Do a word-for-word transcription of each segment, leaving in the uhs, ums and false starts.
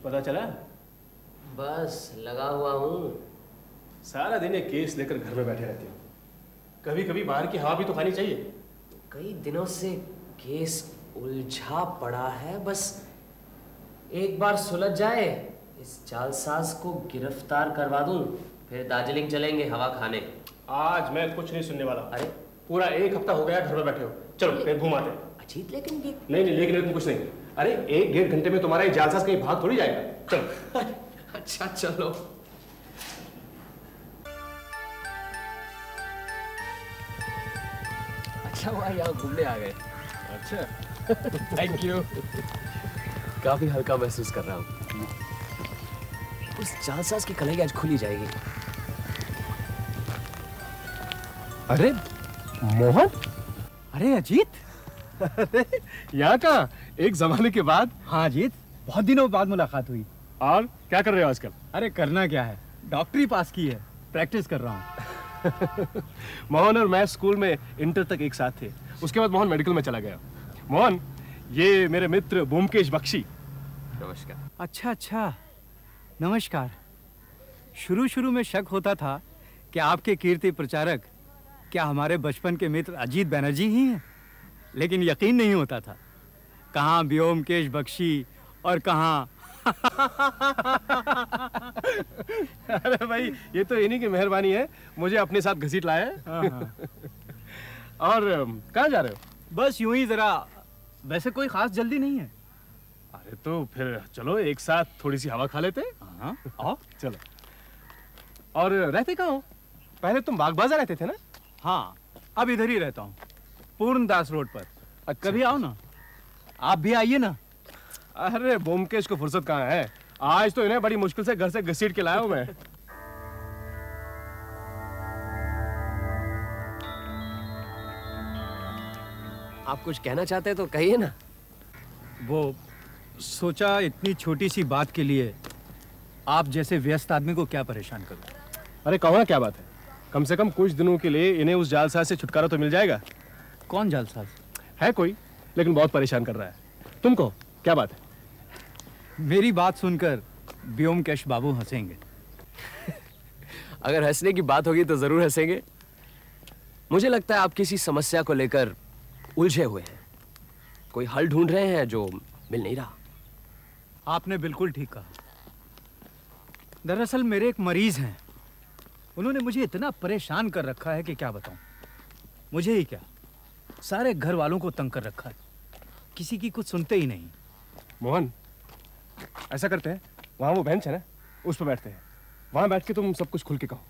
पता चला? बस लगा हुआ हूँ। सारा दिन एक केस लेकर घर में बैठे रहते हो। कभी कभी बाहर की हवा भी तो खानी चाहिए। कई दिनों से केस उलझा पड़ा है, बस एक बार सुलझ जाए, इस जालसाज को गिरफ्तार करवा दूं, फिर दार्जिलिंग चलेंगे हवा खाने। आज मैं कुछ नहीं सुनने वाला। अरे पूरा एक हफ्ता हो गया घर में बैठे हो, चलो कहीं घुमाते हैं। अजीत लेकिन ये नहीं नहीं लेकिन तुम कुछ नहीं। अरे एक डेढ़ घंटे में तुम्हारा ये जालसाज कहीं भाग थोड़ी जाएगा। चलो। अच्छा चलो। अच्छा हुआ यहाँ घूमने आ गए। अच्छा थैंक यू। काफी हल्का महसूस कर रहा हूँ। उस जालसाज की कलाई आज खुली जाएगी। अरे मोहन, अरे अजीत, अरे यहाँ कहाँ? एक जमाने के बाद। हाँ अजीत, बहुत दिनों बाद मुलाकात हुई। और क्या कर रहे हो आजकल? अरे करना क्या है, डॉक्टरी पास की है, प्रैक्टिस कर रहा हूँ। मोहन और मैं स्कूल में इंटर तक एक साथ थे, उसके बाद मोहन मेडिकल में चला गया। मोहन, ये मेरे मित्र ब्योमकेश बख्शी। नमस्कार। अच्छा अच्छा, नमस्कार। शुरू शुरू में शक होता था कि आपके कीर्ति प्रचारक क्या हमारे बचपन के मित्र अजीत बनर्जी ही हैं, लेकिन यकीन नहीं होता था। कहाँ ब्योमकेश बख्शी और कहाँ अरे भाई, ये तो इन्हीं की मेहरबानी है, मुझे अपने साथ घसीट लाया है। और कहाँ जा रहे हो? बस यूं ही जरा, वैसे कोई खास जल्दी नहीं है। अरे तो फिर चलो एक साथ थोड़ी सी हवा खा लेते हैं। हाँ आओ चलो। और रहते कहाँ हो? पहले तुम बाग बाजार रहते थे ना? हाँ, अब इधर ही रहता हूँ, पूर्णदास रोड पर। अच्छा, कभी आओ ना, आप भी आइए ना। अरे ब्योमकेश को फुर्सत कहाँ है, आज तो इन्हें बड़ी मुश्किल से घर से घसीट के लाया हूँ मैं। आप कुछ कहना चाहते हैं तो कहिए ना। वो सोचा इतनी छोटी सी बात के लिए आप जैसे व्यस्त आदमी को क्या परेशान करूं। अरे कहो ना, क्या बात है? कम से कम कुछ दिनों के लिए इन्हें उस जालसाज से छुटकारा तो मिल जाएगा। कौन जालसाज? है कोई, लेकिन बहुत परेशान कर रहा है। तुम कहो क्या बात है? मेरी बात सुनकर ब्योमकेश बाबू हंसेंगे। अगर हंसने की बात होगी तो जरूर हंसेंगे। मुझे लगता है आप किसी समस्या को लेकर उलझे हुए हैं, कोई हल ढूंढ रहे हैं जो मिल नहीं रहा। आपने बिल्कुल ठीक कहा। दरअसल मेरे एक मरीज हैं, उन्होंने मुझे इतना परेशान कर रखा है कि क्या बताऊं। मुझे ही क्या, सारे घर वालों को तंग कर रखा है, किसी की कुछ सुनते ही नहीं। मोहन, ऐसा करते हैं, वहां वो बेंच है ना, उस पर बैठते हैं, वहां बैठ के तुम सब कुछ खुल के कहो।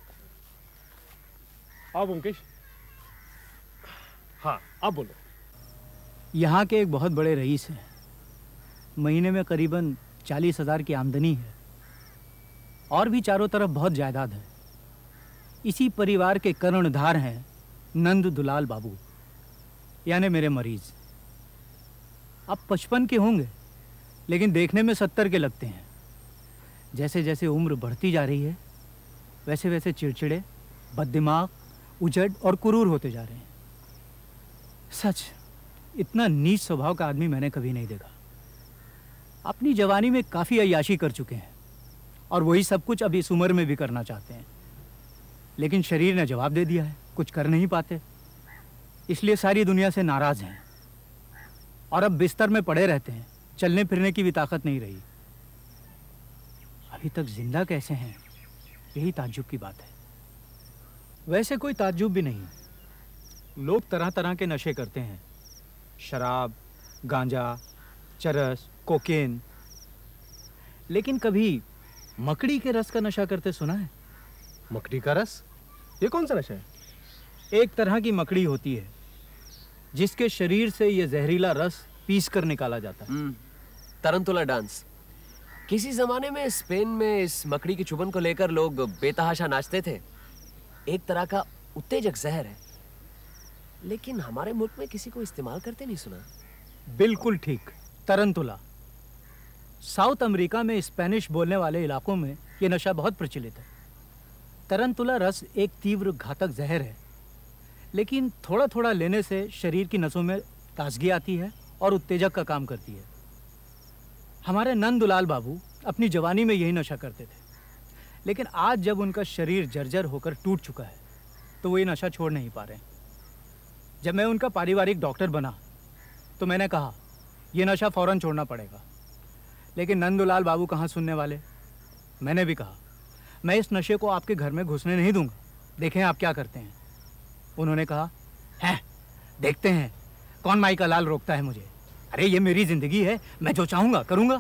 आओ ब्योमकेश। हाँ आप बोलो। यहाँ के एक बहुत बड़े रईस हैं, महीने में करीबन चालीस हजार की आमदनी है, और भी चारों तरफ बहुत जायदाद है। इसी परिवार के कर्णधार हैं नंद दुलाल बाबू, यानी मेरे मरीज। अब पचपन के होंगे, लेकिन देखने में सत्तर के लगते हैं। जैसे जैसे उम्र बढ़ती जा रही है, वैसे वैसे चिड़चिड़े, बददिमाग, उजड़ और कुरूर होते जा रहे हैं। सच, इतना नीच स्वभाव का आदमी मैंने कभी नहीं देखा। अपनी जवानी में काफ़ी अय्याशी कर चुके हैं, और वही सब कुछ अब इस उम्र में भी करना चाहते हैं, लेकिन शरीर ने जवाब दे दिया है, कुछ कर नहीं पाते। इसलिए सारी दुनिया से नाराज हैं, और अब बिस्तर में पड़े रहते हैं, चलने फिरने की भी ताकत नहीं रही। अभी तक जिंदा कैसे हैं, यही ताज्जुब की बात है। वैसे कोई ताज्जुब भी नहीं, लोग तरह तरह के नशे करते हैं, शराब, गांजा, चरस, कोकेन, लेकिन कभी मकड़ी के रस का नशा करते सुना है? मकड़ी का रस? ये कौन सा नशा है? एक तरह की मकड़ी होती है जिसके शरीर से यह जहरीला रस पीस कर निकाला जाता है। Tarantella dance. किसी जमाने में स्पेन में इस मकड़ी की चुभन को लेकर लोग बेतहाशा नाचते थे। एक तरह का उत्तेजक जहर है, लेकिन हमारे मुल्क में किसी को इस्तेमाल करते नहीं सुना। बिल्कुल ठीक, तरंतुला। साउथ अमेरिका में स्पेनिश बोलने वाले इलाकों में यह नशा बहुत प्रचलित है। तरंतुला रस एक तीव्र घातक जहर है, लेकिन थोड़ा थोड़ा लेने से शरीर की नसों में ताजगी आती है और उत्तेजक का काम करती है। हमारे नंदुलाल बाबू अपनी जवानी में यही नशा करते थे, लेकिन आज जब उनका शरीर जर्जर होकर टूट चुका है तो वो ये नशा छोड़ नहीं पा रहे हैं। जब मैं उनका पारिवारिक डॉक्टर बना तो मैंने कहा ये नशा फौरन छोड़ना पड़ेगा, लेकिन नंदुलाल बाबू कहाँ सुनने वाले। मैंने भी कहा मैं इस नशे को आपके घर में घुसने नहीं दूंगा, देखें आप क्या करते हैं। उन्होंने कहा है देखते हैं कौन माई का लाल रोकता है मुझे। अरे ये मेरी जिंदगी है, मैं जो चाहूंगा करूंगा।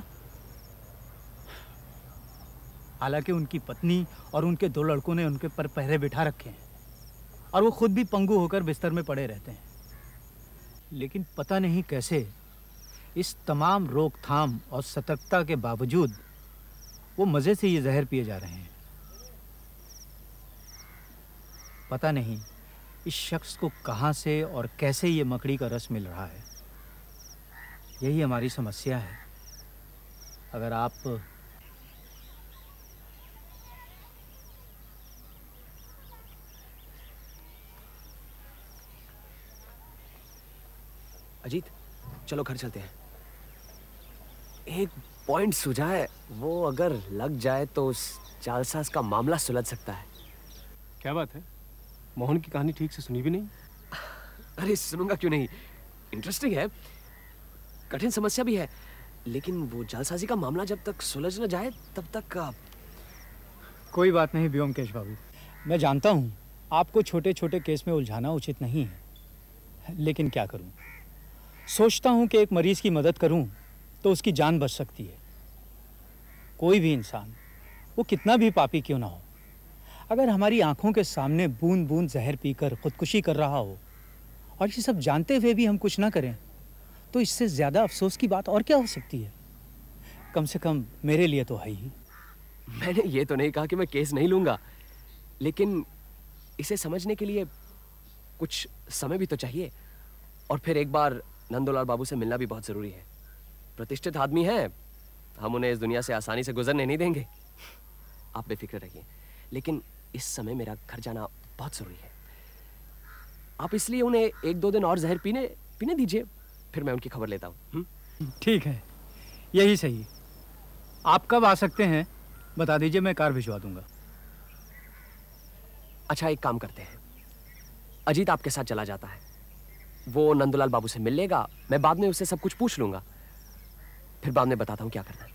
हालांकि उनकी पत्नी और उनके दो लड़कों ने उनके पर पहरे बिठा रखे हैं और वो खुद भी पंगु होकर बिस्तर में पड़े रहते हैं, लेकिन पता नहीं कैसे इस तमाम रोकथाम और सतर्कता के बावजूद वो मजे से ये जहर पिए जा रहे हैं। पता नहीं इस शख्स को कहां से और कैसे ये मकड़ी का रस मिल रहा है। यही हमारी समस्या है। अगर आप अजीत, चलो घर चलते हैं। एक पॉइंट सूझा है, वो अगर लग जाए तो उस जालसाज का मामला सुलझ सकता है। क्या बात है? मोहन की कहानी ठीक से सुनी भी नहीं। अरे सुनूंगा क्यों नहीं, इंटरेस्टिंग है, कठिन समस्या भी है, लेकिन वो जालसाजी का मामला जब तक सुलझ न जाए तब तक आप... कोई बात नहीं व्योमकेश बाबू, मैं जानता हूँ आपको छोटे छोटे केस में उलझाना उचित नहीं है, लेकिन क्या करूँ। सोचता हूँ कि एक मरीज की मदद करूँ तो उसकी जान बच सकती है। कोई भी इंसान, वो कितना भी पापी क्यों ना हो, अगर हमारी आंखों के सामने बूंद बूंद जहर पीकर खुदकुशी कर रहा हो और ये सब जानते हुए भी हम कुछ ना करें, तो इससे ज़्यादा अफसोस की बात और क्या हो सकती है। कम से कम मेरे लिए तो है ही। मैंने ये तो नहीं कहा कि मैं केस नहीं लूंगा, लेकिन इसे समझने के लिए कुछ समय भी तो चाहिए। और फिर एक बार नंदुलाल बाबू से मिलना भी बहुत जरूरी है। प्रतिष्ठित आदमी हैं, हम उन्हें इस दुनिया से आसानी से गुजरने नहीं देंगे। आप बेफिक्र रहिए, लेकिन इस समय मेरा घर जाना बहुत जरूरी है। आप इसलिए उन्हें एक दो दिन और जहर पीने पीने दीजिए, फिर मैं उनकी खबर लेता हूँ। ठीक है, यही सही। आप कब आ सकते हैं बता दीजिए, मैं कार भिजवा दूंगा। अच्छा, एक काम करते हैं, अजीत आपके साथ चला जाता है, वो नंदुलाल बाबू से मिल लेगा, मैं बाद में उससे सब कुछ पूछ लूंगा, फिर बाद में बताता हूं क्या करना है।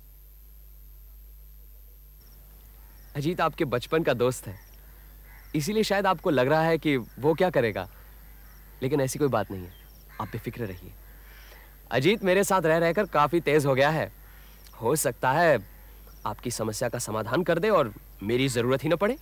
अजीत आपके बचपन का दोस्त है, इसीलिए शायद आपको लग रहा है कि वो क्या करेगा, लेकिन ऐसी कोई बात नहीं है, आप बेफिक्र रहिए। अजीत मेरे साथ रह रहकर काफी तेज हो गया है, हो सकता है आपकी समस्या का समाधान कर दे और मेरी जरूरत ही ना पड़े।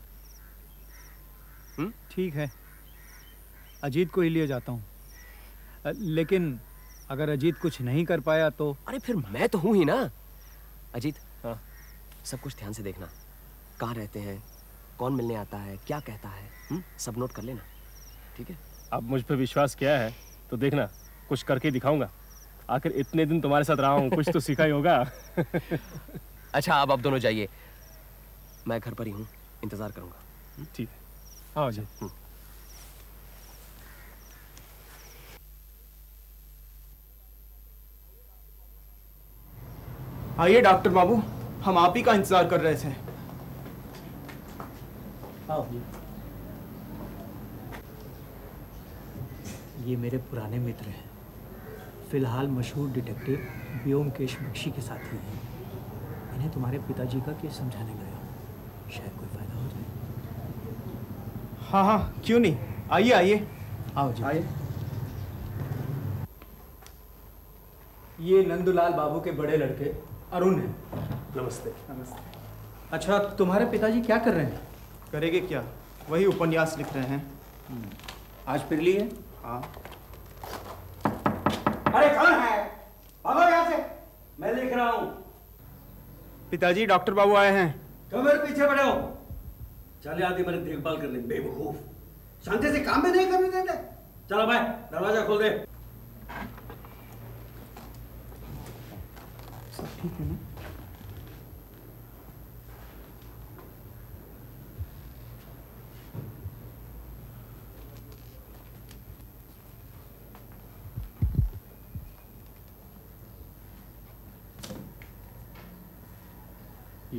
ठीक है, अजीत को ही लिए जाता हूँ, लेकिन अगर अजीत कुछ नहीं कर पाया तो? अरे फिर मैं तो हूं ही ना। अजीत, हाँ, सब कुछ ध्यान से देखना, कहाँ रहते हैं, कौन मिलने आता है, क्या कहता है, हुँ? सब नोट कर लेना, ठीक है? अब मुझ पे विश्वास किया है तो देखना, कुछ करके दिखाऊंगा। आखिर इतने दिन तुम्हारे साथ रहा हूँ, कुछ तो सीखा ही होगा। अच्छा, अब आप दोनों जाइए, मैं घर पर ही हूँ, इंतजार करूंगा। ठीक है, आओ जी। आइए डॉक्टर बाबू, हम आप ही का इंतजार कर रहे थे। आओ जी। ये मेरे पुराने मित्र हैं, फिलहाल मशहूर डिटेक्टिव व्योमकेश बख्शी के साथी हैं। इन्हें तुम्हारे पिताजी का केस समझाने गया, शायद कोई फायदा हो जाए। हाँ हाँ, क्यों नहीं, आइए आइए। आओ जी। आइए। ये नंदुलाल बाबू के बड़े लड़के अरुण हैं। नमस्ते। नमस्ते। अच्छा, तुम्हारे पिताजी क्या कर रहे हैं? करेंगे क्या, वही उपन्यास लिख रहे हैं। आज फिर लिए? हाँ। अरे कौन है? भागो यहाँ से, मैं लिख रहा हूँ। पिताजी, डॉक्टर बाबू आए हैं। क्यों मेरे पीछे पड़े हो? चले आते मेरी देखभाल करने, बेवकूफ, शांति से काम भी नहीं करने देते। चलो भाई, दरवाजा खोल दे। सब ठीक है ना?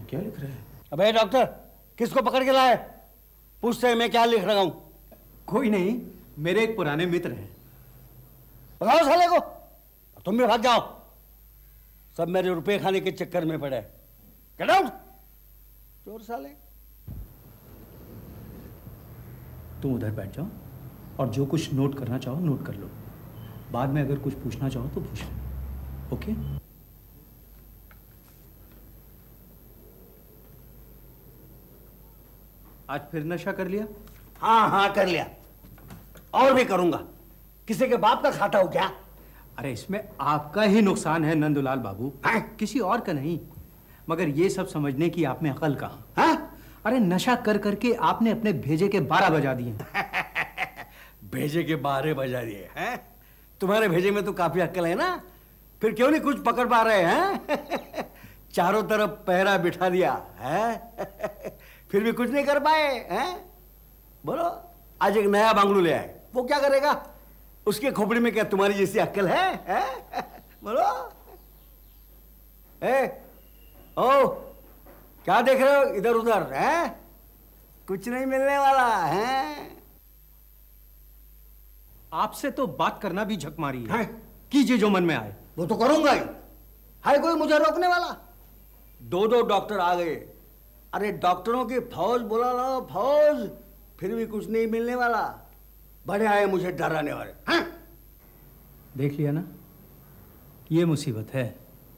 क्या लिख रहे हैं? अबे डॉक्टर, किसको पकड़ के लाए? पूछते हैं मैं क्या लिख रहा हूं। कोई नहीं, मेरे एक पुराने मित्र हैं। बताओ साले को, तुम भी भाग जाओ। सब मेरे रुपए खाने के चक्कर में पड़े। गेट आउट, चोर साले। तुम उधर बैठ जाओ और जो कुछ नोट करना चाहो नोट कर लो। बाद में अगर कुछ पूछना चाहो तो पूछ लो। ओके? आज फिर नशा कर लिया? हाँ हाँ कर लिया, और भी करूंगा। किसी के बाप का खाता हो क्या? अरे इसमें आपका ही नुकसान है नंदुलाल बाबू, हैं? किसी और का नहीं। मगर ये सब समझने की आप में अकल कहाँ? हाँ? अरे नशा कर करके आपने अपने भेजे के बारह बजा दिए। भेजे के बारह बजा दिए हैं? तुम्हारे भेजे में तो काफी अक्ल है ना, फिर क्यों नहीं कुछ पकड़ पा रहे हैं? चारों तरफ पहरा बिठा दिया है, फिर भी कुछ नहीं कर पाए हैं? बोलो, आज एक नया बांगलू ले आए, वो क्या करेगा? उसके खोपड़ी में क्या तुम्हारी जैसी अक्ल है, है? बोलो। ए, ओ, क्या देख रहे हो इधर उधर? हैं? कुछ नहीं मिलने वाला है। आपसे तो बात करना भी झक मारी है। हैं? कीजिए जो मन में आए। वो तो करूंगा ही, है कोई मुझे रोकने वाला? दो दो डॉक्टर आ गए, अरे डॉक्टरों की फौज बुला लो, फौज, फिर भी कुछ नहीं मिलने वाला। बड़े आए मुझे डराने वाले। हैं? देख लिया ना, ये मुसीबत है।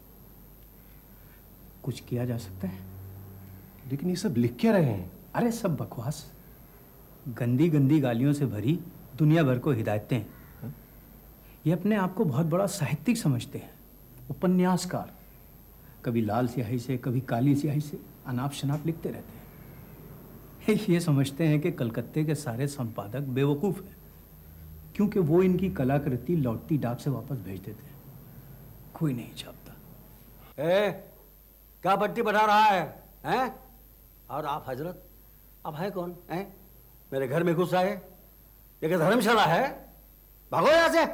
कुछ किया जा सकता है? लेकिन ये सब लिख क्या रहे हैं? अरे सब बकवास, गंदी गंदी गालियों से भरी दुनिया भर को हिदायतें हैं। ये अपने आप को बहुत बड़ा साहित्यिक समझते हैं, उपन्यासकार। कभी लाल स्याही से कभी काली स्याही से अनाप शनाप लिखते रहते हैं। ये समझते हैं कि कलकत्ते के सारे संपादक बेवकूफ़ हैं, क्योंकि वो इनकी कलाकृति लौटती डाक से वापस भेज देते हैं। कोई नहीं छापता। ए, क्या पट्टी बढ़ा रहा है, हैं? और आप हजरत, अब है कौन? हैं? मेरे घर में घुस आए, ये क्या धर्मशाला है? भागो यहां से।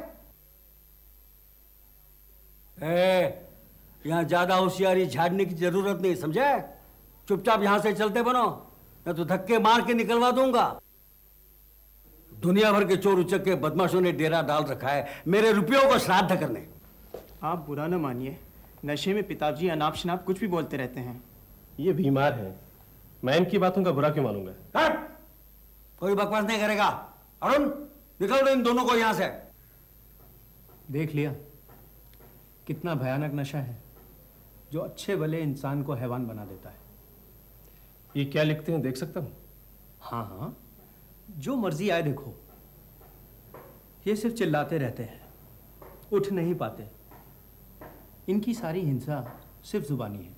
ए, यहां ज्यादा होशियारी झाड़ने की जरूरत नहीं, समझे? चुपचाप यहां से चलते बनो, मैं तो धक्के मार के निकलवा दूंगा। दुनिया भर के चोर उचक्के बदमाशों ने डेरा डाल रखा है मेरे रुपयों को श्राद्ध करने। आप बुरा न मानिए, नशे में पिताजी अनाप शनाप कुछ भी बोलते रहते हैं। ये बीमार है, मैं इनकी बातों का बुरा क्यों मानूंगा? हट! कोई बकवास नहीं करेगा। अरुण, निकल दो इन दोनों को यहां से। देख लिया कितना भयानक नशा है, जो अच्छे भले इंसान को हैवान बना देता है। ये क्या लिखते हैं, देख सकता हूं? हाँ हाँ, जो मर्जी आए देखो। ये सिर्फ चिल्लाते रहते हैं, उठ नहीं पाते। इनकी सारी हिंसा सिर्फ जुबानी है।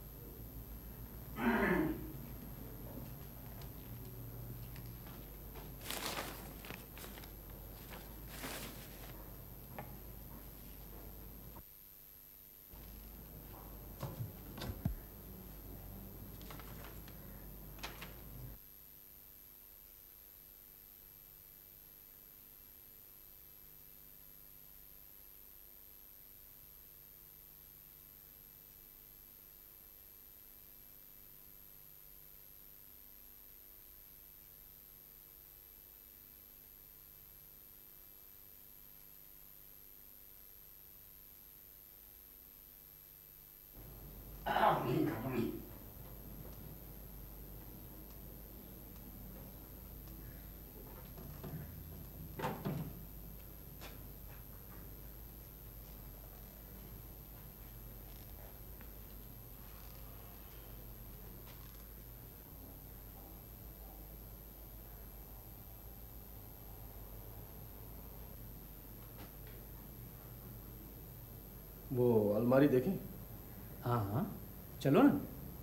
वो अलमारी देखें? हाँ हाँ, चलो ना।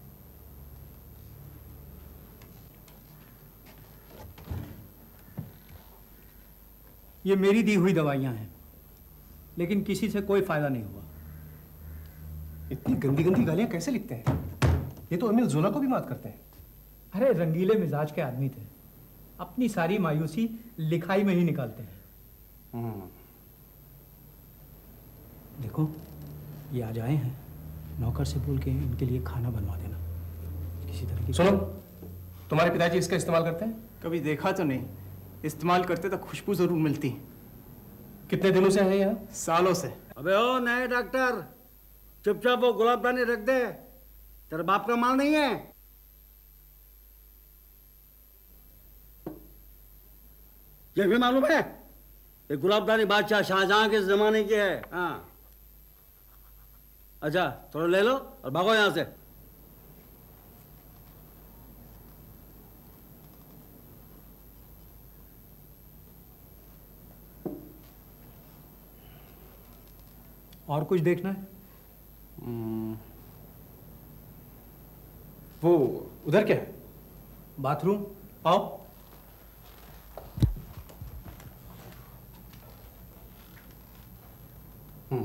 ये मेरी दी हुई दवाइयां हैं, लेकिन किसी से कोई फायदा नहीं हुआ। इतनी गंदी गंदी गालियां कैसे लिखते हैं? ये तो अमीर जोला को भी मात करते हैं। अरे रंगीले मिजाज के आदमी थे, अपनी सारी मायूसी लिखाई में ही निकालते हैं। देखो, ये आज आए हैं, नौकर से बोल के इनके लिए खाना बनवा देना। किसी तरह की। सुनो, तुम्हारे पिताजी इसका इस्तेमाल करते हैं? कभी देखा तो नहीं, इस्तेमाल करते तो खुशबू जरूर मिलती। कितने दिनों से हैं यहाँ? सालों से। अबे ओ नए डॉक्टर, चुपचाप वो गुलाबदानी रख दे, तेरे बाप का माल नहीं है। ये भी मालूम है, ये गुलाबदानी बादशाह शाहजहां के जमाने की है। हाँ, अच्छा थोड़ा ले लो और भागो यहां से। और कुछ देखना है? वो उधर क्या है? बाथरूम, आओ। हम्म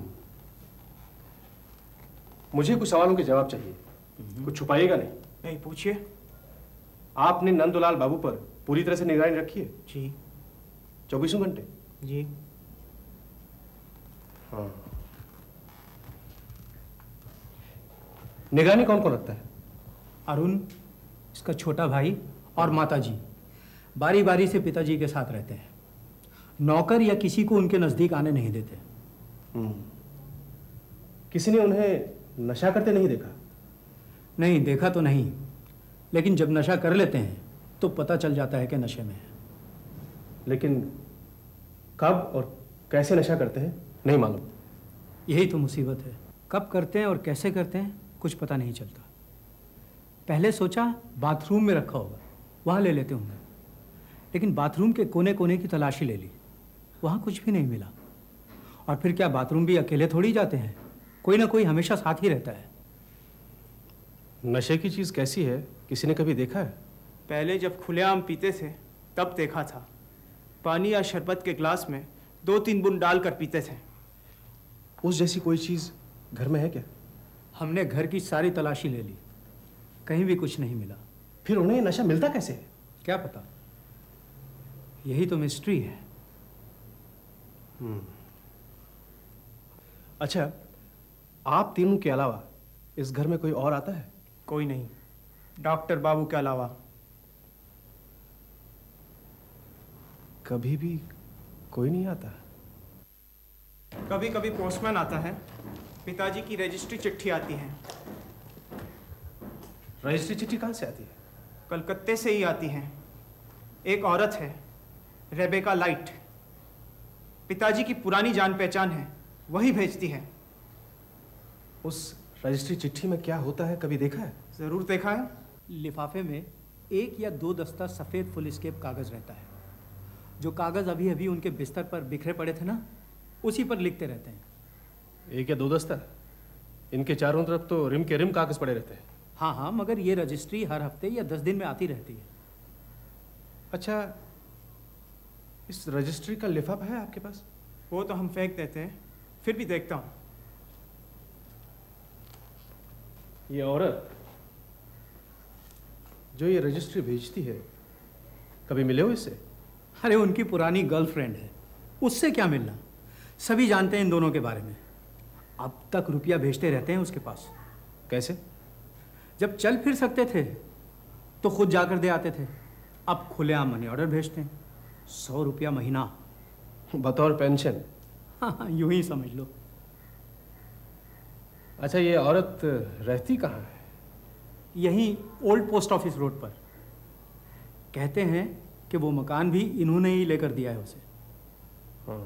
मुझे कुछ सवालों के जवाब चाहिए। कुछ छुपाइएगा नहीं। नहीं, पूछिए। आपने नंदलाल बाबू पर पूरी तरह से निगरानी रखी है? जी। चौबीसों घंटे? जी। हाँ। निगरानी कौन कौन रखता है? अरुण, इसका छोटा भाई और माताजी बारी बारी से पिताजी के साथ रहते हैं। नौकर या किसी को उनके नजदीक आने नहीं देते। किसी ने उन्हें नशा करते नहीं देखा? नहीं, देखा तो नहीं, लेकिन जब नशा कर लेते हैं तो पता चल जाता है कि नशे में है। लेकिन कब और कैसे नशा करते हैं नहीं मालूम। यही तो मुसीबत है, कब करते हैं और कैसे करते हैं कुछ पता नहीं चलता। पहले सोचा बाथरूम में रखा होगा, वहाँ ले लेते होंगे, लेकिन बाथरूम के कोने कोने की तलाशी ले ली, वहाँ कुछ भी नहीं मिला। और फिर क्या बाथरूम भी अकेले थोड़ी जाते हैं, कोई ना कोई हमेशा साथ ही रहता है। नशे की चीज़ कैसी है, किसी ने कभी देखा है? पहले जब खुलेआम पीते थे तब देखा था। पानी या शरबत के ग्लास में दो तीन बूंद डालकर पीते थे। उस जैसी कोई चीज़ घर में है क्या? हमने घर की सारी तलाशी ले ली, कहीं भी कुछ नहीं मिला। फिर उन्हें नशा मिलता कैसे है? क्या पता, यही तो मिस्ट्री है। हम्म अच्छा, आप तीनों के अलावा इस घर में कोई और आता है? कोई नहीं, डॉक्टर बाबू के अलावा। कभी भी कोई नहीं आता? कभी कभी पोस्टमैन आता है, पिताजी की रजिस्ट्री चिट्ठी आती है। रजिस्ट्री चिट्ठी कहाँ से आती है? कलकत्ते से ही आती है। एक औरत है, रेबेका लाइट, पिताजी की पुरानी जान पहचान है, वही भेजती है। उस रजिस्ट्री चिट्ठी में क्या होता है, कभी देखा है? जरूर देखा है। लिफाफे में एक या दो दस्ता सफ़ेद फुलस्केप कागज़ रहता है। जो कागज़ अभी अभी उनके बिस्तर पर बिखरे पड़े थे ना, उसी पर लिखते रहते हैं। एक या दो दस्ता? इनके चारों तरफ तो रिम के रिम कागज़ पड़े रहते हैं। हाँ हाँ, मगर ये रजिस्ट्री हर हफ्ते या दस दिन में आती रहती है। अच्छा, इस रजिस्ट्री का लिफाफा है आपके पास? वो तो हम फेंक देते हैं, फिर भी देखता हूँ। ये औरत जो ये रजिस्ट्री भेजती है, कभी मिले हो इससे? अरे उनकी पुरानी गर्लफ्रेंड है, उससे क्या मिलना। सभी जानते हैं इन दोनों के बारे में। अब तक रुपया भेजते रहते हैं उसके पास। कैसे? जब चल फिर सकते थे तो खुद जाकर दे आते थे, अब खुलेआम मनी ऑर्डर भेजते हैं। सौ रुपया महीना, बतौर पेंशन? हाँ हाँ, यूं ही समझ लो। अच्छा, ये औरत रहती कहाँ है? यहीं ओल्ड पोस्ट ऑफिस रोड पर। कहते हैं कि वो मकान भी इन्होंने ही लेकर दिया है उसे। हाँ।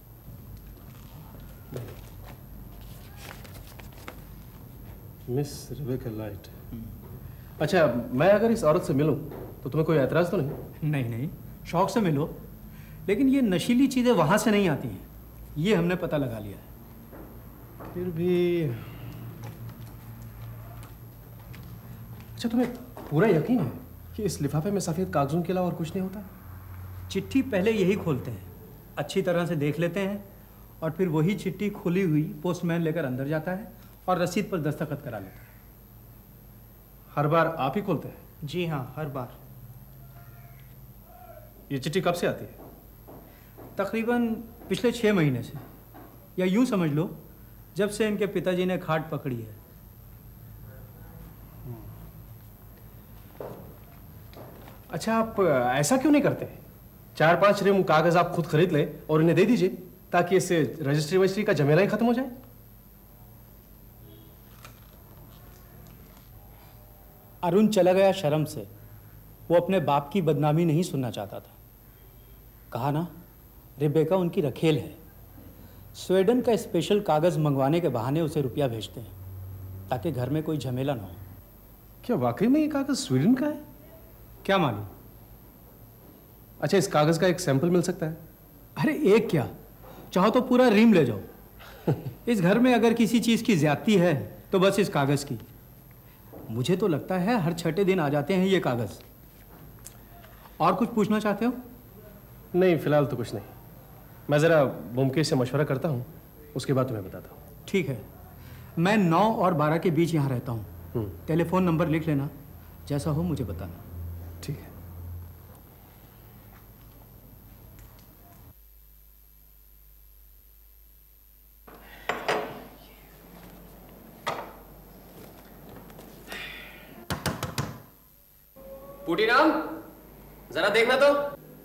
Miss Rebecca Light. अच्छा, मैं अगर इस औरत से मिलूं तो तुम्हें कोई एतराज तो नहीं? नहीं नहीं, शौक से मिलो, लेकिन ये नशीली चीज़ें वहाँ से नहीं आती हैं, ये हमने पता लगा लिया है। फिर भी अच्छा, तुम्हें पूरा यकीन है कि इस लिफाफे में सफ़ेद कागजों के अलावा और कुछ नहीं होता? चिट्ठी पहले यही खोलते हैं, अच्छी तरह से देख लेते हैं, और फिर वही चिट्ठी खुली हुई पोस्टमैन लेकर अंदर जाता है और रसीद पर दस्तखत करा लेता है। हर बार आप ही खोलते हैं? जी हाँ, हर बार। ये चिट्ठी कब से आती है? तकरीबन पिछले छः महीने से, या यूं समझ लो जब से इनके पिताजी ने खाट पकड़ी है। अच्छा, आप ऐसा क्यों नहीं करते? चार पांच रिम कागज आप खुद खरीद लें और इन्हें दे दीजिए, ताकि इससे रजिस्ट्री वजिस्ट्री का झमेला ही खत्म हो जाए। अरुण चला गया शर्म से। वो अपने बाप की बदनामी नहीं सुनना चाहता था। कहा ना, रेबेका उनकी रखेल है। स्वीडन का स्पेशल कागज मंगवाने के बहाने उसे रुपया भेजते हैं, ताकि घर में कोई झमेला ना हो। क्या वाकई में ये कागज स्वीडन का है? क्या मालूम। अच्छा, इस कागज का एक सैंपल मिल सकता है? अरे एक क्या, चाहो तो पूरा रीम ले जाओ। इस घर में अगर किसी चीज की ज्यादती है तो बस इस कागज की। मुझे तो लगता है हर छठे दिन आ जाते हैं ये कागज। और कुछ पूछना चाहते हो? नहीं, फिलहाल तो कुछ नहीं। मैं जरा मुमकेश से मशवरा करता हूँ, उसके बाद तुम्हें बताता हूँ। ठीक है। मैं नौ और बारह के बीच यहाँ रहता हूँ। टेलीफोन नंबर लिख लेना, जैसा हो मुझे बताना। ठीक है। पुटीराम, जरा देखना तो।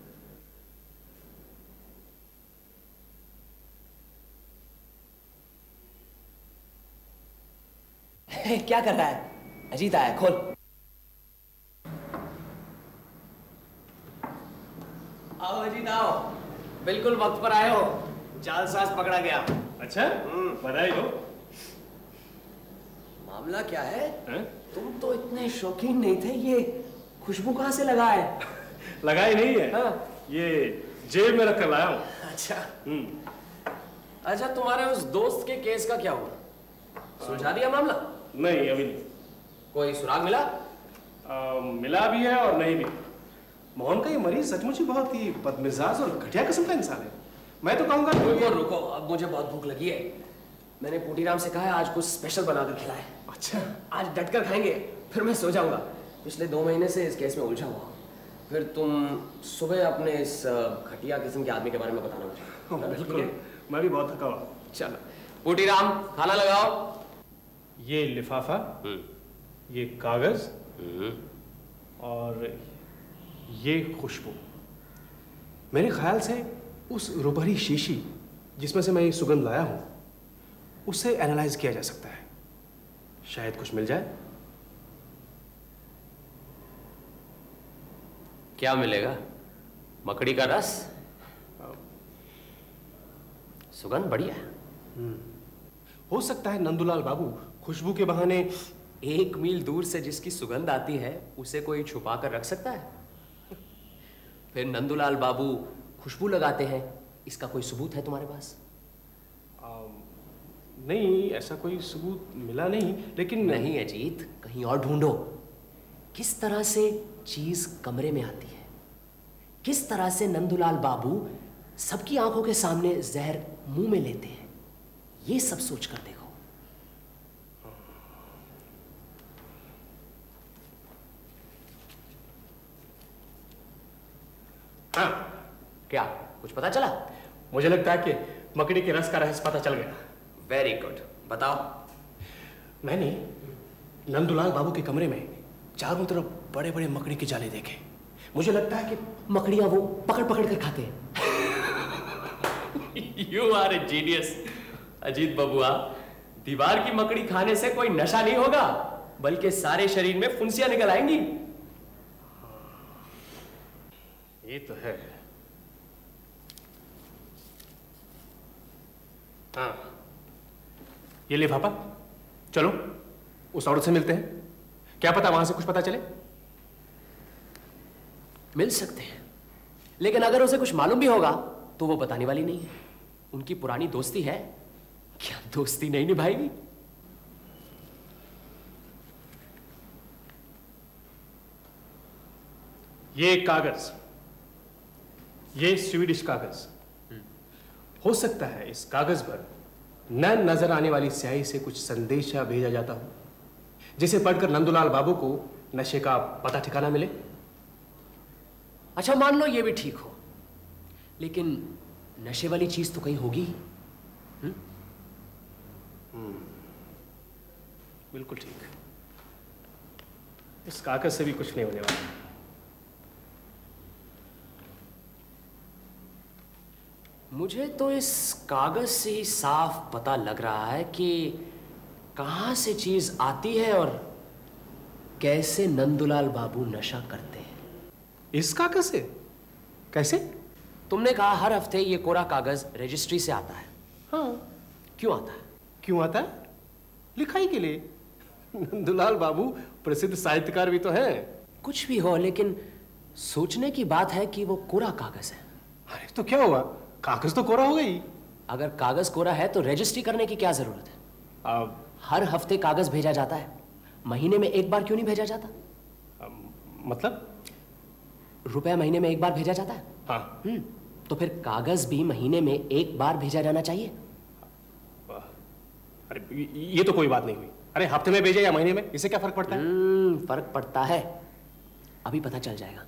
क्या कर रहा है? अजीत आया, खोल। आओ अजीत आओ, बिल्कुल वक्त पर आए हो। जालसाज पकड़ा गया। अच्छा, बधाई हो। मामला क्या है? है? तुम तो इतने शौकीन नहीं थे, ये खुशबू कहां से लगा है? लगाई नहीं है। हाँ? ये जेब में रख कर लाया हूँ। अच्छा। अच्छा, तुम्हारे उस दोस्त के केस का क्या हुआ? सुलझा दिया मामला? नहीं, अभी नहीं। कोई सुराग मिला? आ, मिला भी है और नहीं भी। मोहन का ये मरीज सचमुच ही बहुत ही बदमिजाज और घटिया किस्म का इंसान है। मैं तो कहूंगा। रुको रुको, अब मुझे बहुत भूख लगी है। मैंने पुटीराम से कहा है आज कुछ स्पेशल बनाकर खिलाए। अच्छा। आज डटकर खाएंगे, फिर मैं सो जाऊंगा। पिछले दो महीने से इस केस में उलझा हुआ। फिर तुम सुबह अपने इस घटिया किस्म के आदमी के बारे में बताना मुझे। बिल्कुल, मैं भी बहुत थका हुआ। चलो पुटीराम, खाना लगाओ। ये लिफाफा, ये कागज और ये खुशबू, मेरे ख्याल से उस रुपहरी शीशी जिसमें से मैं ये सुगंध लाया हूं, उससे एनालाइज किया जा सकता है। शायद कुछ मिल जाए। क्या मिलेगा? मकड़ी का रस? सुगंध बढ़िया है। हो सकता है नंदूलाल बाबू खुशबू के बहाने एक मील दूर से जिसकी सुगंध आती है उसे कोई छुपा कर रख सकता है? फिर नंदूलाल बाबू खुशबू लगाते हैं, इसका कोई सबूत है तुम्हारे पास? आ, नहीं, ऐसा कोई सबूत मिला नहीं, लेकिन नहीं अजीत, कहीं और ढूंढो। किस तरह से चीज कमरे में आती है, किस तरह से नंदूलाल बाबू सबकी आंखों के सामने जहर मुंह में लेते हैं, ये सब सोच कर देखो। हाँ। क्या कुछ पता चला? मुझे लगता है कि मकड़ी के रस का रहस्य पता चल गया। वेरी गुड, बताओ। मैंने नंदूलाल बाबू के कमरे में चारों तरफ बड़े बड़े मकड़ी के जाले देखे। मुझे लगता है कि मकड़ियां वो पकड़ पकड़ कर खाते हैं। You are a genius Ajit बबुआ। दीवार की मकड़ी खाने से कोई नशा नहीं होगा, बल्कि सारे शरीर में फुंसियां निकल आएंगी। ये तो है। हाँ, ये लिफाफा, चलो उस औरत से मिलते हैं। क्या पता वहां से कुछ पता चले। मिल सकते हैं, लेकिन अगर उसे कुछ मालूम भी होगा तो वो बताने वाली नहीं है। उनकी पुरानी दोस्ती है, क्या दोस्ती नहीं निभाएगी? ये कागज, ये स्वीडिश कागज, हो सकता है इस कागज पर न नजर आने वाली स्याही से कुछ संदेशा भेजा जाता हो, जिसे पढ़कर नंदूलाल बाबू को नशे का पता ठिकाना मिले। अच्छा, मान लो ये भी ठीक हो, लेकिन नशे वाली चीज तो कहीं होगी। हुँ? बिल्कुल ठीक। इस कागज से भी कुछ नहीं होने वाला। मुझे तो इस कागज से ही साफ पता लग रहा है कि कहां से चीज आती है और कैसे नंदुलाल बाबू नशा करते हैं। इस कागज से? कैसे? तुमने कहा हर हफ्ते ये कोरा कागज रजिस्ट्री से आता है। हाँ। क्यों आता है? क्यों आता है? लिखाई के लिए। नंदुलाल बाबू प्रसिद्ध साहित्यकार भी तो हैं। कुछ भी हो, लेकिन सोचने की बात है कि वो कोरा कागज है। अरे तो क्या हुआ, कागज तो कोरा हो गई। अगर कागज कोरा है तो रजिस्ट्री करने की क्या जरूरत है? अब हर हफ्ते कागज भेजा जाता है, महीने में एक बार क्यों नहीं भेजा जाता? मतलब? रुपया महीने में एक बार भेजा जाता है। हाँ। हम्म तो फिर कागज भी महीने में एक बार भेजा जाना चाहिए। अरे ये तो कोई बात नहीं हुई। अरे हफ्ते में भेजे या महीने में, इससे क्या फर्क पड़ता है? हम्म फर्क पड़ता है, अभी पता चल जाएगा।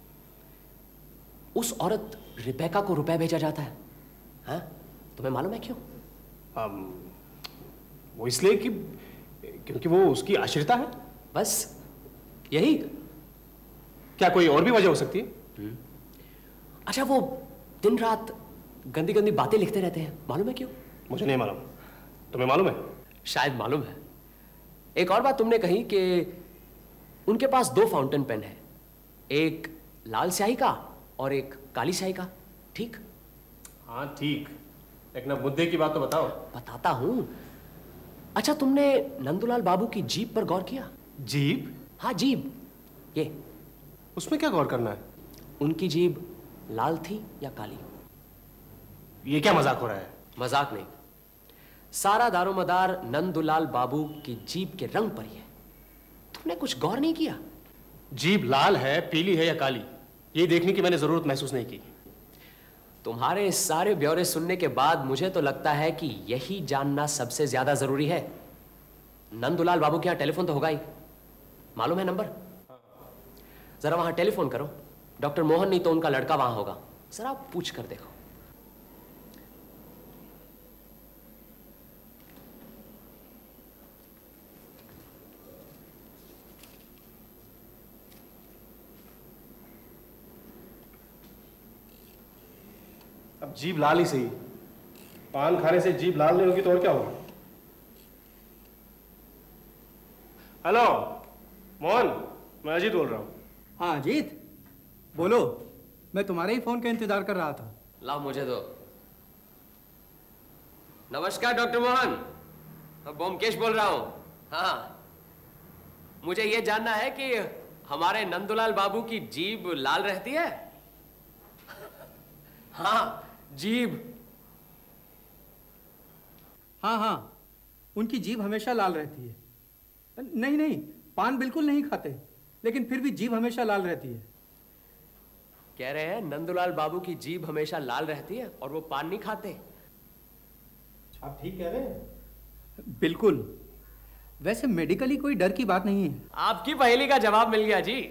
उस औरत रिबेका को रुपए भेजा जाता है, हाँ? तुम्हें मालूम है क्यों? um, वो इसलिए कि क्योंकि वो उसकी आश्रिता है। बस यही? क्या कोई और भी वजह हो सकती है? अच्छा, वो दिन रात गंदी गंदी बातें लिखते रहते हैं, मालूम है क्यों? मुझे नहीं मालूम, तुम्हें मालूम है? शायद मालूम है। एक और बात तुमने कही कि उनके पास दो फाउंटेन पेन है, एक लाल स्याही का और एक काली स्याही का, ठीक? हाँ ठीक, लेकिन अब मुद्दे की बात तो बताओ। बताता हूं। अच्छा, तुमने नंदुलाल बाबू की जीभ पर गौर किया? जीभ? हाँ जीभ, ये। उसमें क्या गौर करना है? उनकी जीभ लाल थी या काली? ये क्या मजाक हो रहा है? मजाक नहीं, सारा दारोमदार नंदुलाल बाबू की जीभ के रंग पर ही है। तुमने कुछ गौर नहीं किया? जीभ लाल है, पीली है या काली, ये देखने की मैंने जरूरत महसूस नहीं की। तुम्हारे सारे ब्यौरे सुनने के बाद मुझे तो लगता है कि यही जानना सबसे ज्यादा जरूरी है। नंदुलाल बाबू के यहां टेलीफोन तो होगा ही, मालूम है नंबर? जरा वहां टेलीफोन करो। डॉक्टर मोहन नहीं तो उनका लड़का वहां होगा, जरा पूछ कर देखो। अब जीभ लाल ही सही, पान खाने से जीभ लाल नहीं होगी तो और क्या होगा? हेलो मोहन, मैं अजीत बोल रहा हूँ। हाँ अजीत, बोलो। मैं तुम्हारे ही फोन का इंतजार कर रहा था। लाओ मुझे दो। नमस्कार डॉक्टर मोहन, मैं बोमकेश बोल रहा हूं। हाँ, मुझे यह जानना है कि हमारे नंदुलाल बाबू की जीभ लाल रहती है? हाँ जीभ। हाँ हाँ, उनकी जीभ हमेशा लाल रहती है। नहीं नहीं, पान बिल्कुल नहीं खाते, लेकिन फिर भी जीभ हमेशा लाल रहती है। कह रहे हैं नंदुलाल बाबू की जीभ हमेशा लाल रहती है और वो पान नहीं खाते। आप ठीक कह रहे हैं? बिल्कुल। वैसे मेडिकली कोई डर की बात नहीं है। आपकी पहेली का जवाब मिल गया जी।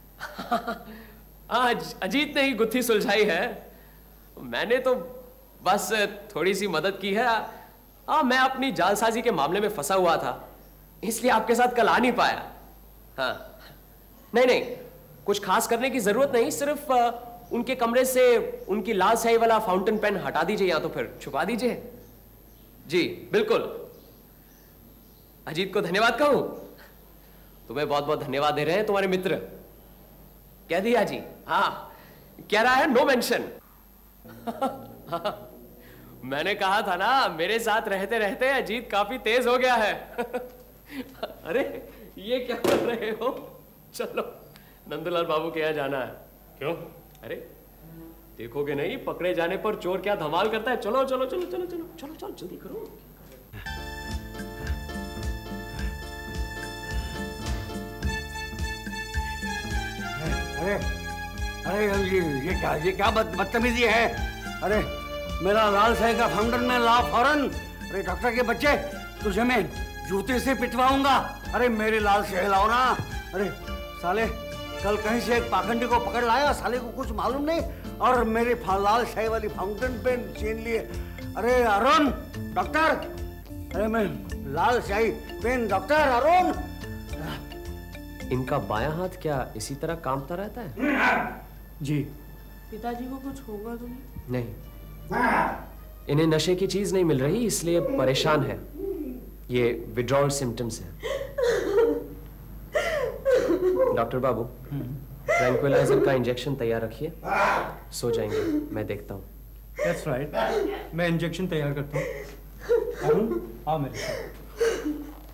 आज अजीत ने ही गुत्थी सुलझाई है, मैंने तो बस थोड़ी सी मदद की है। हाँ, मैं अपनी जालसाजी के मामले में फंसा हुआ था, इसलिए आपके साथ कल आ नहीं पाया। हाँ नहीं नहीं, कुछ खास करने की जरूरत नहीं, सिर्फ उनके कमरे से उनकी लाल स्याही वाला फाउंटेन पेन हटा दीजिए या तो फिर छुपा दीजिए। जी बिल्कुल। अजीत को धन्यवाद कहूं? तुम्हें बहुत बहुत धन्यवाद दे रहे हैं तुम्हारे मित्र। कह दिया जी? हाँ, कह रहा है नो मेंशन। मैंने कहा था ना, मेरे साथ रहते रहते अजीत काफी तेज हो गया है। अरे ये क्या कर रहे हो? चलो नंदुलाल बाबू के यहाँ जाना है। क्यों? अरे देखोगे नहीं, पकड़े जाने पर चोर क्या धमाल करता है। चलो चलो चलो चलो चलो चलो चलो जल्दी करो। अरे अरे ये ये क्या ये क्या बदतमीजी है? अरे मेरा लाल स्याही का फाउंटेन में ला फौरन। अरे डॉक्टर के बच्चे, तुझे मैं जूते से पिटवाऊंगा। अरे मेरी लाल स्याही लाओ ना। अरे साले, कल कहीं से एक पाखंडी को पकड़ लाया, साले को कुछ मालूम नहीं, और मेरी लाल स्याही वाली फाउंटेन पेन छीन लिए। अरे अरुण डॉक्टर, अरे मैं लाल स्याही पेन डॉक्टर अरुण। इनका बायां हाथ क्या इसी तरह कांपता रहता है? जी। पिताजी को कुछ होगा तो नहीं? नहीं, इन्हें नशे की चीज नहीं मिल रही, इसलिए परेशान है। ये विड्रॉल सिम्टम्स है। डॉक्टर बाबू, ट्रैंक्विलाइजर का इंजेक्शन तैयार रखिए, सो जाएंगे, मैं देखता हूँ। That's right. मैं इंजेक्शन तैयार करता हूँ। अरुण, आओ मेरे साथ।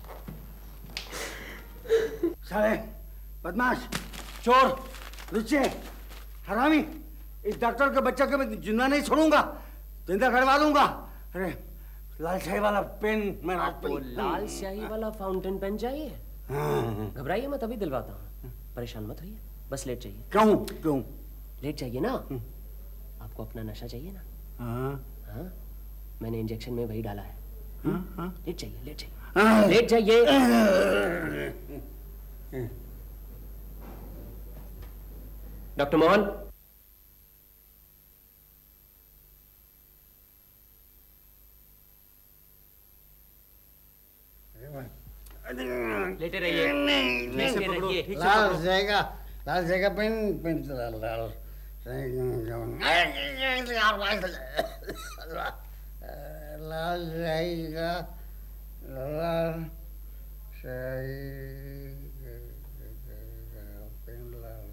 साले, बदमाश, चोर, लुच्चे, हरामी, इस डॉक्टर के बच्चे को मैं जिंदा नहीं छोड़ूंगा, जिंदा करवा दूंगा। अरे लाल स्याही वाला पेन मैं रात वो लाल स्याही वाला फाउंटेन पेन चाहिए? घबराइए मत, अभी दिलवाता हूँ। परेशान मत होइए, बस लेट जाइए। क्यों क्यों लेट जाइए ना, आपको अपना नशा चाहिए ना? हाँ हाँ, मैंने इंजेक्शन में वही डाला है। हाँ हाँ लेट जाइए, लेट जाइए, लेट जाइए। डॉक्टर मोहन, लेटे रहिए, लेटे रहिए। लाल जाएगा, लाल जाएगा पेन पेन लाल लाल लाल जाएगा, लाल पेन लाल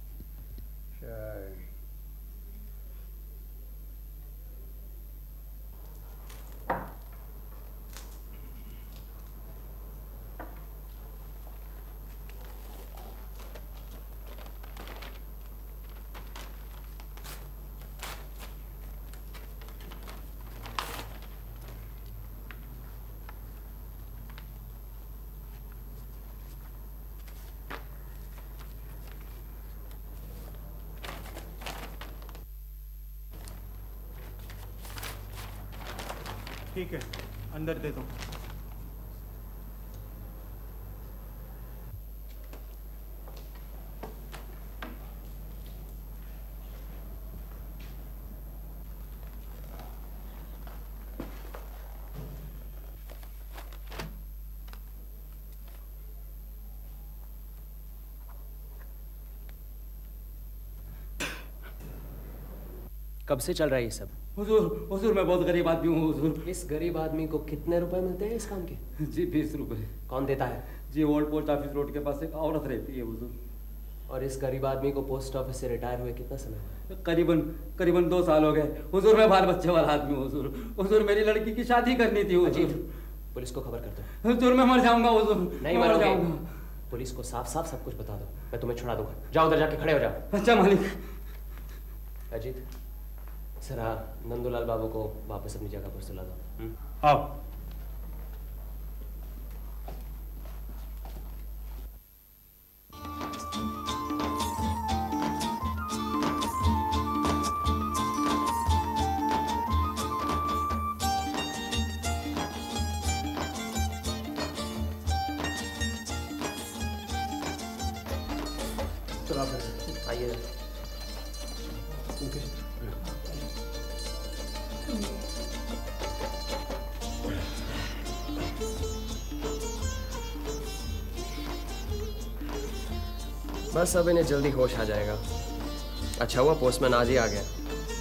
ठीक है, अंदर दे दो। कब से चल रहा है ये सब? हुजूर, हुजूर मैं बहुत गरीब आदमी हूँ हुजूर। इस गरीब आदमी को कितने रुपए मिलते हैं इस काम के? जी बीस रुपए। कौन देता है? जी ओल्ड पोस्ट ऑफिस रोड के पास एक औरत रहती है हुजूर। और इस गरीब आदमी को पोस्ट ऑफिस से रिटायर हुए कितना समय हुआ? करीबन करीबन दो साल हो गए हुजूर। मैं बाल बच्चे वाला आदमी हूँ हुजूर। हुजूर मेरी लड़की की शादी करनी थी हुजूर। पुलिस को खबर कर दो। हुजूर मैं मर जाऊंगा हुजूर। नहीं मरोगे। पुलिस को साफ साफ सब कुछ बता दो, मैं तुम्हें छुड़ा दूंगा। जाओ उधर जाके खड़े हो जाओ। अच्छा मालिक। अजीत, जरा नंदूलाल बाबू को वापस अपनी जगह पर सुला दो। आओ। आइए। बस अब इन्हें जल्दी होश आ जाएगा। अच्छा हुआ पोस्टमैन आज ही आ गया।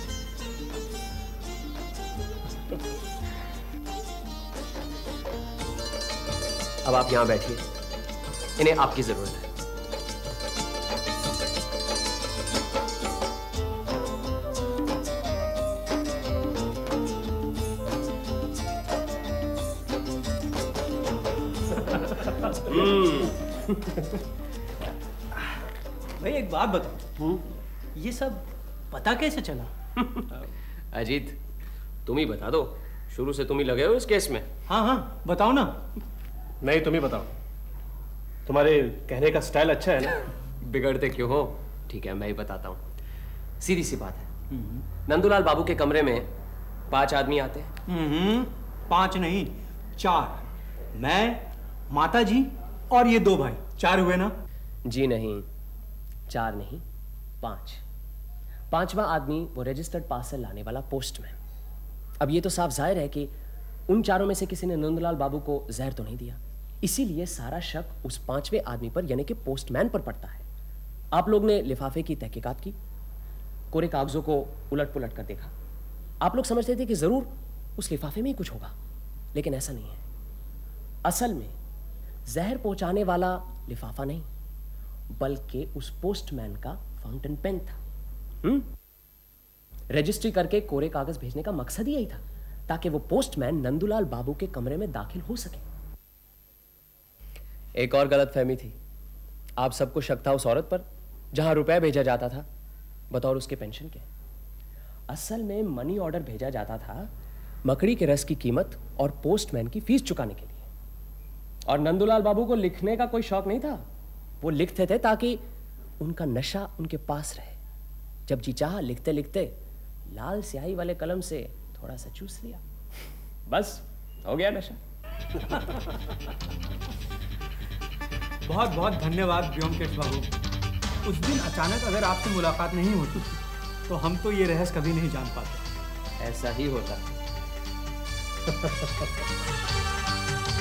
अब आप यहां बैठिए, इन्हें आपकी जरूरत है। भाई एक बात बताओ, ये सब पता कैसे चला? अजीत, तुम ही बता दो, शुरू से तुम ही लगे हो इस केस में। हाँ हाँ बताओ ना। नहीं, तुम ही बताओ, तुम्हारे कहने का स्टाइल अच्छा है ना। बिगड़ते क्यों हो? ठीक है, मैं ही बताता हूँ। सीधी सी बात है, नंदूलाल बाबू के कमरे में पांच आदमी आते हैं। हम्म, पांच नहीं चार। मैं, माता जी और ये दो भाई, चार हुए ना? जी नहीं, चार नहीं, पांच। पांचवा आदमी वो रजिस्टर्ड पार्सल लाने वाला पोस्टमैन। अब ये तो साफ जाहिर है कि उन चारों में से किसी ने नंदलाल बाबू को जहर तो नहीं दिया, इसीलिए सारा शक उस पांचवें आदमी पर यानी कि पोस्टमैन पर पड़ता है। आप लोग ने लिफाफे की तहकीकात की, कोरे कागजों को उलट पुलट कर देखा, आप लोग समझते थे कि जरूर उस लिफाफे में ही कुछ होगा, लेकिन ऐसा नहीं है। असल में जहर पहुंचाने वाला लिफाफा नहीं, बल्कि उस पोस्टमैन का फाउंटेन पेन था। हम्म रजिस्ट्री करके कोरे कागज भेजने का मकसद ही यही था, ताकि वो पोस्टमैन नंदूलाल बाबू के कमरे में दाखिल हो सके। एक और गलतफहमी थी। आप सबको शक था उस औरत पर जहां रुपए भेजा जाता था बतौर उसके पेंशन के। असल में मनी ऑर्डर भेजा जाता था मकड़ी के रस की कीमत और पोस्टमैन की फीस चुकाने के लिए। और नंदूलाल बाबू को लिखने का कोई शौक नहीं था, वो लिखते थे ताकि उनका नशा उनके पास रहे। जब जी चाहा लिखते लिखते लाल स्याही वाले कलम से थोड़ा सा चूस लिया, बस हो गया नशा। बहुत बहुत धन्यवाद व्योमकेश बाबू। उस दिन अचानक अगर आपसे मुलाकात नहीं होती तो हम तो ये रहस्य कभी नहीं जान पाते। ऐसा ही होता।